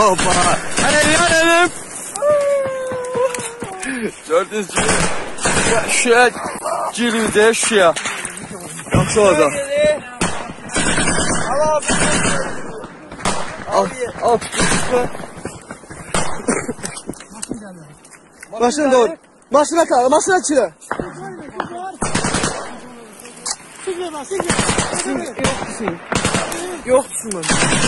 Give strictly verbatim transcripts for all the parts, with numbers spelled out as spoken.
Hoppa. Hadi yanalım. Gördünüz gibi. Şuraya girdi şuraya. Yoksa orada. Al al. Maşına doğru. Maşına kal. Maşına çıra. Yok düşün.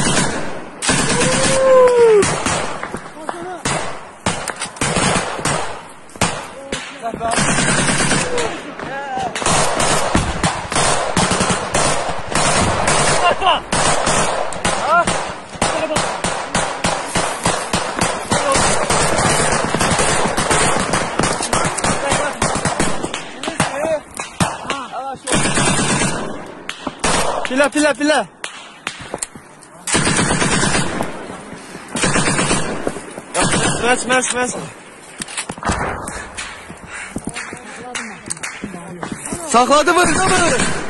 Pila pila pila. Smash smash smash. Sakladı mı?